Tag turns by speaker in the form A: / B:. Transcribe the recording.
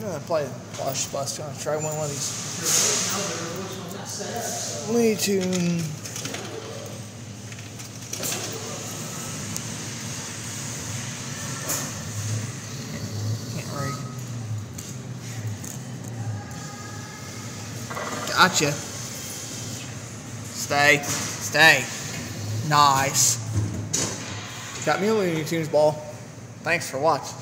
A: gonna play Plush. Gonna try one of these Loony Toon. Can't rake. Gotcha. Stay. Stay. Nice. Got me a Looney Tunes ball. Thanks for watching.